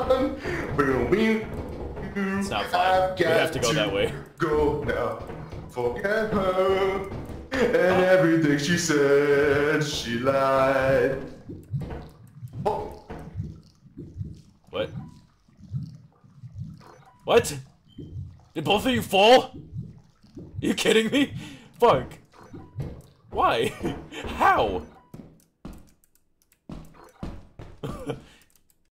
fun. It's not fun. We have to go that way. Go now. Forget her. And everything she said, she lied. Oh. What? What? Did both of you fall? Are you kidding me? Fuck. Why? How?